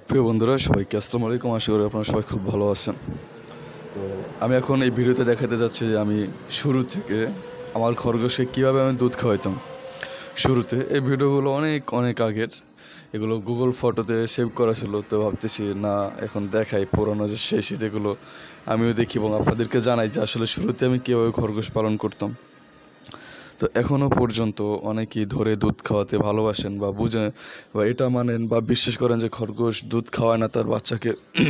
প্রিয় বন্ধুরা, সবাইকে আসসালামু আলাইকুম। আশা করি আপনারা সবাই খুব ভালো আছেন। তো আমি এখন এই ভিডিওতে দেখাতে যাচ্ছি যে আমি শুরু থেকে আমার খরগোশকে কীভাবে আমি দুধ খাওয়াইতাম। শুরুতে এই ভিডিওগুলো অনেক অনেক আগের, এগুলো গুগল ফটোতে সেভ করা ছিল। তো ভাবতেছি না, এখন দেখাই পুরোনো যে সেই স্মৃতিগুলো আমিও দেখি এবং আপনাদেরকে জানাই যে আসলে শুরুতে আমি কীভাবে খরগোশ পালন করতাম। তো এখনও পর্যন্ত অনেকেই ধরে দুধ খাওয়াতে ভালোবাসেন বা বুঝেন বা এটা মানেন বা বিশ্বাস করেন যে খরগোশ দুধ খাওয়ায় না, তার বাচ্চাকে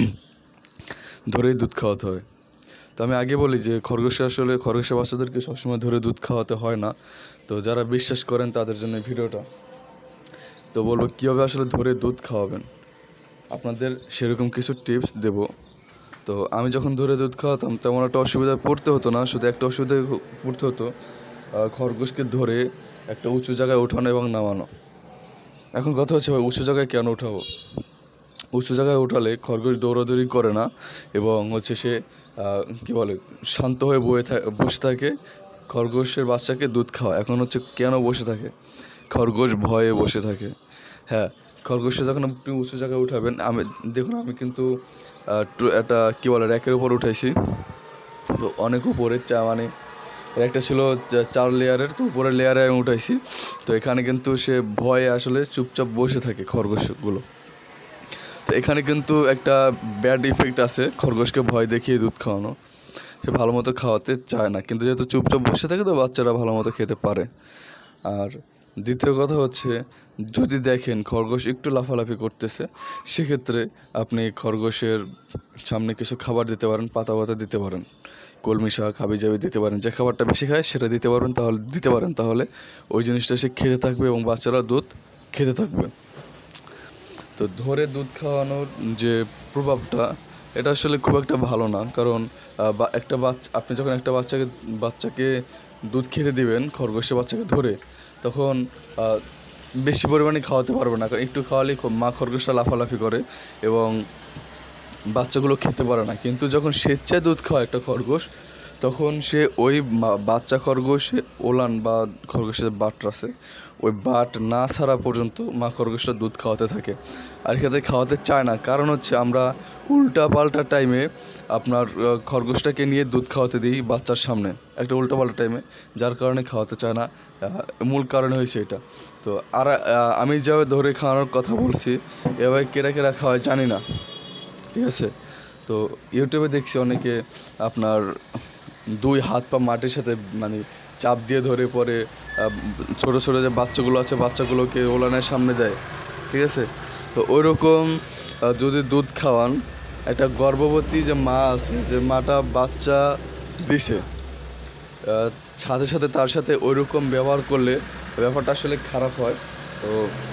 ধরেই দুধ খাওয়াতে হয়। তো আমি আগে বলি যে খরগোশের বাচ্চাদেরকে সবসময় ধরে দুধ খাওয়াতে হয় না। তো যারা বিশ্বাস করেন তাদের জন্য ভিডিওটা। তো বলবো কীভাবে আসলে ধরে দুধ খাওয়াবেন, আপনাদের সেরকম কিছু টিপস দেব। তো আমি যখন ধরে দুধ খাওয়াতাম তেমন একটা অসুবিধায় পড়তে হতো না, শুধু একটা অসুবিধায় পড়তে হতো, খরগোশকে ধরে একটা উঁচু জায়গায় ওঠানো এবং নামানো। এখন কথা হচ্ছে, ভাই উঁচু জায়গায় কেন উঠাবো? উঁচু জায়গায় উঠালে খরগোশ দৌড়াদৌড়ি করে না এবং সে কী বলে শান্ত হয়ে বসে থাকে। খরগোশের বাচ্চাকে দুধ খাওয়া এখন কেন বসে থাকে? খরগোশ ভয়ে বসে থাকে। হ্যাঁ, খরগোশে যখন আপনি উঁচু জায়গায় উঠাবেন, আমি কিন্তু একটা কী বলে র্যাকের উপর উঠাইছি। তো অনেক উপরে একটা ছিল 4 লেয়ারের, তো উপরের লেয়ারে আমি উঠাইছি। তো এখানে কিন্তু সে ভয়ে আসলে চুপচাপ বসে থাকে খরগোশগুলো। তো এখানে কিন্তু একটা ব্যাড ইফেক্ট আছে, খরগোশকে ভয় দেখিয়ে দুধ খাওয়ানো। সে ভালো মতো খাওয়াতে চায় না, কিন্তু যেহেতু চুপচাপ বসে থাকে তো বাচ্চারা ভালো মতো খেতে পারে। আর দ্বিতীয় কথা হচ্ছে, যদি দেখেন খরগোশ একটু লাফালাফি করতেছে, সেক্ষেত্রে আপনি খরগোশের সামনে কিছু খাবার দিতে পারেন, পাতা দিতে পারেন, কলমি শাক, হাবিজাবি দিতে পারেন। যে খাবারটা বেশি খায় সেটা দিতে পারেন, তাহলে ওই জিনিসটা সে খেতে থাকবে এবং বাচ্চারা দুধ খেতে থাকবে। তো ধরে দুধ খাওয়ানোর যে প্রভাবটা, এটা আসলে খুব একটা ভালো না, কারণ আপনি যখন একটা বাচ্চাকে দুধ খেতে দিবেন, খরগোশের বাচ্চাকে ধরে, তখন বেশি পরিমাণে খাওয়াতে পারবে না, কারণ একটু খাওয়ালেই মা খরগোশটা লাফালাফি করে এবং বাচ্চাগুলো খেতে পারে না। কিন্তু যখন স্বেচ্ছায় দুধ খাওয়ায় একটা খরগোশ, তখন সে ওই বাচ্চা খরগোশে ওলান বা খরগোশের বাট আছে, ওই বাট না ছাড়া পর্যন্ত মা খরগোশটা দুধ খাওয়াতে থাকে। আর এক্ষেত্রে খাওয়াতে চায় না, কারণ আমরা উল্টা পাল্টা টাইমে আপনার খরগোশটাকে নিয়ে দুধ খাওয়াতে দিই বাচ্চার সামনে, একটা উল্টা পাল্টা টাইমে, যার কারণে খাওয়াতে চায় না। মূল কারণ হয়েছে এটা। তো আর আমি যেভাবে ধরে খাওয়ানোর কথা বলছি, এভাবে কেরা খাওয়ায় জানি না, ঠিক আছে? তো ইউটিউবে দেখছি অনেকে আপনার 2 হাত পা মাটির সাথে চাপ দিয়ে ধরে পরে ছোটো ছোটো যে বাচ্চাগুলো আছে, বাচ্চাগুলোকে ওলানের সামনে দেয়, ঠিক আছে? তো ওই রকম যদি দুধ খাওয়ান, একটা গর্ভবতী যে মা আছে, যে মাটা বাচ্চা দিছে, সাথে সাথে তার সাথে ওই রকম ব্যবহার করলে ব্যাপারটা আসলে খারাপ হয়। তো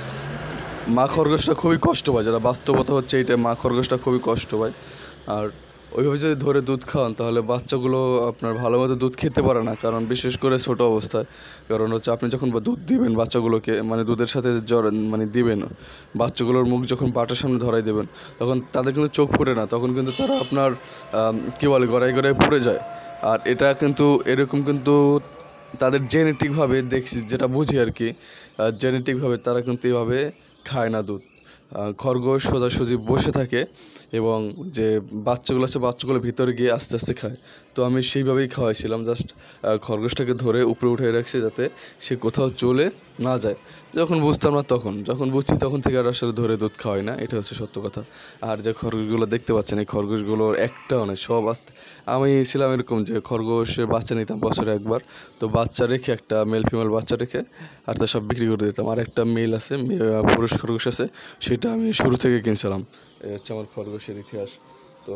মা খরগোশটা খুবই কষ্ট পায়, যারা বাস্তবতা হচ্ছে এইটা, মা খরগোশটা খুবই কষ্ট পায়। আর ওইভাবে যদি ধরে দুধ খাওয়ান, তাহলে বাচ্চাগুলো আপনার ভালো মতো দুধ খেতে পারে না, কারণ বিশেষ করে ছোটো অবস্থায়। কারণ আপনি যখন দুধ দিবেন বাচ্চাগুলোকে, দুধের সাথে দিবেন, বাচ্চাগুলোর মুখ যখন বাটার সামনে ধরাই দেবেন, তখন তাদের কিন্তু চোখ ফুটে না, তখন কিন্তু তারা আপনার গড়াই গড়াই পড়ে যায়। আর এটা কিন্তু এরকম কিন্তু তাদের জেনেটিকভাবে দেখছি, যেটা বুঝি আর কি, জেনেটিকভাবে তারা কিন্তু এভাবে খায় না দুধ। খরগোশ সোজাসুজি বসে থাকে এবং যে বাচ্চাগুলো আছে, বাচ্চাগুলো ভিতরে গিয়ে আস্তে আস্তে খায়। তো আমি সেইভাবেই খাওয়াইছিলাম, জাস্ট খরগোশটাকে ধরে উপরে উঠে রাখছি, যাতে সে কোথাও চলে না যায়। যখন বুঝতাম না, যখন বুঝছি তখন থেকে আর আসলে ধরে দুধ খাওয়াই না, এটা হচ্ছে সত্য কথা। আর যে খরগোশগুলো দেখতে পাচ্ছেন, এই খরগোশগুলোর একটাও নেই, সব আমি ছিলাম এরকম যে খরগোশের বাচ্চা নিতাম বছরে একবার, তো বাচ্চা রেখে, একটা মেল ফিমেল বাচ্চা রেখে, আর তা সব বিক্রি করে দিতাম। আর একটা মেল আছে, পুরুষ খরগোশ আছে, সেটা আমি শুরু থেকে কিনছিলাম। এই হচ্ছে আমার খরগোশের ইতিহাস। তো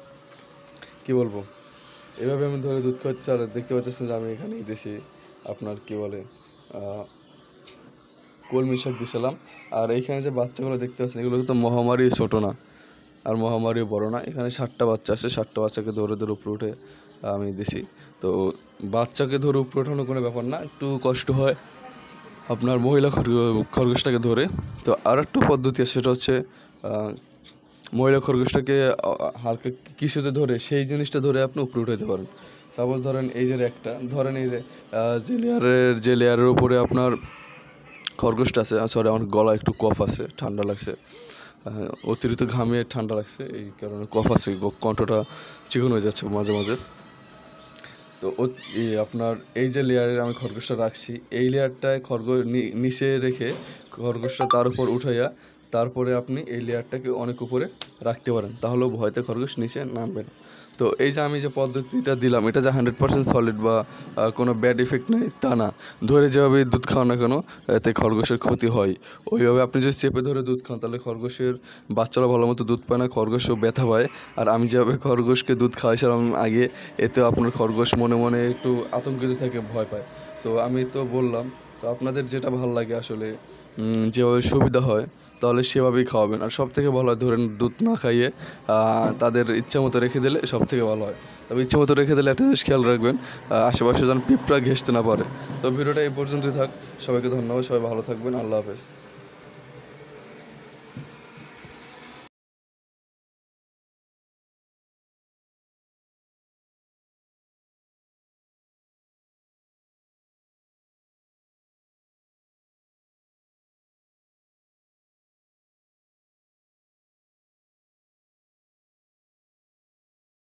কী বলবো, এভাবে আমি ধরে দুধ খাওয়াচ্ছি। আর দেখতে পাচ্ছেন যে আমি এখানে দেশি আপনার কলমি শাক দিয়েছিলাম। আর এইখানে যে বাচ্চাগুলো দেখতে পাচ্ছেন, এগুলো তো মহামারী ছোটো না আর মহামারীও বড় না। এখানে 7টা বাচ্চা আছে, 7টা বাচ্চাকে ধরে উপরে উঠে আমি দিছি। তো বাচ্চাকে ধরে উপরে ওঠানো কোনো ব্যাপার না, একটু কষ্ট হয় আপনার মহিলা খরগোশটাকে ধরে। তো আর একটা পদ্ধতি আছে, সেটা হচ্ছে মহিলা খরগোশটাকে হালকা কিছুতে ধরে, সেই জিনিসটা ধরে আপনি উপরে উঠাইতে পারেন। সাপোজ ধরেন এই যে ধরেন এই যে লেয়ারের উপরে আপনার খরগোশটা আছে। সরি, আমার গলা একটু কফ আছে, ঠান্ডা লাগছে। অতিরিক্ত ঘামে ঠান্ডা লাগছে, এই কারণে কফ আছে, কণ্ঠটা চিকন হয়ে যাচ্ছে মাঝে মাঝে। তো আপনার এই যে লেয়ারে আমি খরগোশটা রাখছি, এই লেয়ারটায় নিচে রেখে খরগোশটা তার উপর উঠাইয়া তারপরে আপনি এই লেয়ারটাকে অনেক উপরে রাখতে পারেন, তাহলেও ভয়তে খরগোশ নিচে নামবে না। তো এই যে আমি যে পদ্ধতিটা দিলাম, এটা যে 100% সলিড বা কোনো ব্যাড ইফেক্ট নেই তা না। ধরে যেভাবে দুধ খাও না কেন, এতে খরগোশের ক্ষতি হয়। ওইভাবে আপনি যদি চেপে ধরে দুধ খান, তাহলে খরগোশের বাচ্চারা ভালো মতো দুধ পায় না, খরগোশও ব্যথা পায়। আর আমি যেভাবে খরগোশকে দুধ খাওয়াইছিলাম আগে, এতে আপনার খরগোশ মনে মনে একটু আতঙ্কিত থাকে, ভয় পায়। তো আমি তো বললাম, তো আপনাদের যেটা ভালো লাগে আসলে যেভাবে সুবিধা হয় তাহলে সেভাবেই খাওয়াবেন। আর সব থেকে ভালো হয় ধরেন দুধ না খাইয়ে তাদের ইচ্ছা মতো রেখে দিলে সব থেকে ভালো হয়। তবে ইচ্ছা মতো রেখে দিলে একটা জিনিস খেয়াল রাখবেন, আশেপাশে যেন পিঁপড়া ঘেঁষতে না পারে। তো ভিডিওটা এই পর্যন্তই থাক। সবাইকে ধন্যবাদ, সবাই ভালো থাকবেন, আল্লাহ হাফেজ।